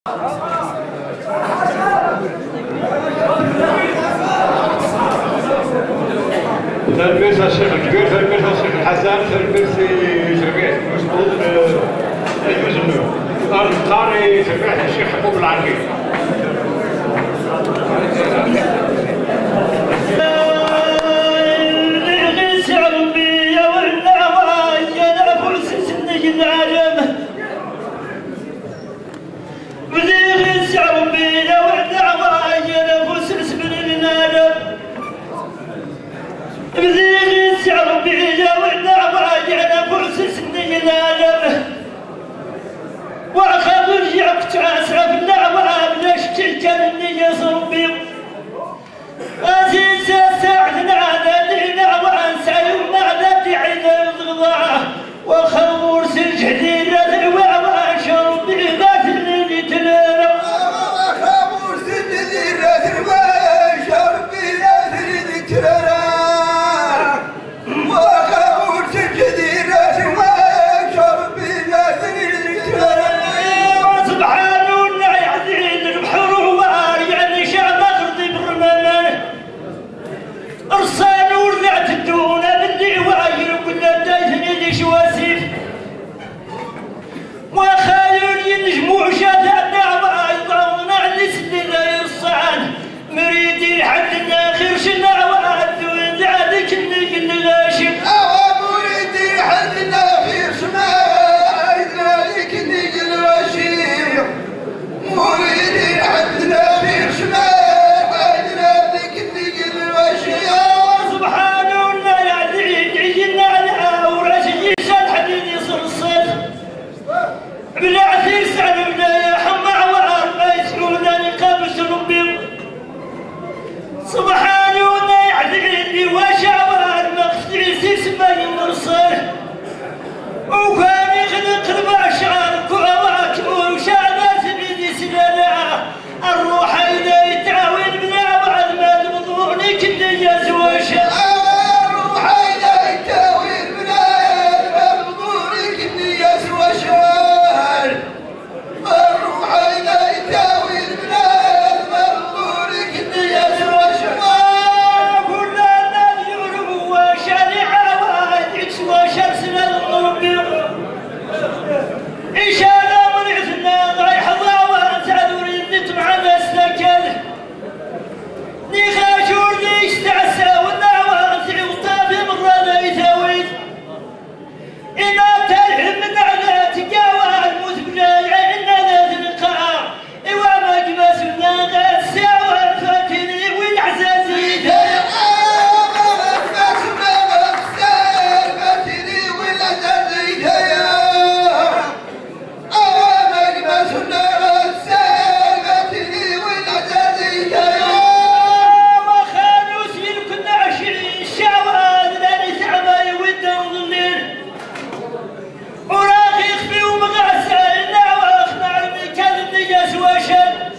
تلبس الشيخ الكبير، تلبس الشيخ الحسن، تلبس شربيح مسعود المزنون، القاري شربيح الشيخ حبوب العربي. وأخذ الجعبت أسعف النعوى بنشتي كنني يصربي أزيز ساعدنا على اللي نعوى سعيونا على دعين الغضاء وخمور سجدين الوعوى شربي ذات اللي تنرى وخمور سجدين الوعوى شربي ذات اللي تنرى وخمور سجدين الوعوى شربي ذات اللي تنرى أرسان ورعت الدونة باللي واير وكنا دايتني ليش واسيف وخايل ينجمو شاتنا وعيضونا على سننا يرصعان مريدين حدنا خير شنا وعدو ذلك اللي غاشم مريدين حدنا خير شنا ذلك اللي غاشم مريدين حدنا خير شنا بالعثير سعدنا يا حمع وعرب يسعونا لقابس ربي سبحانه يعذبني وشعوان مقصيس اسمه مرصر وكان يخلق البشر كواك وشعنا سبيل سنانا الروح إذا يتعاون بنا بعد ما المضمون كل يزوج وراخي يخفي ومغاسل النعوى اخنا على المكان اللي جاس واشد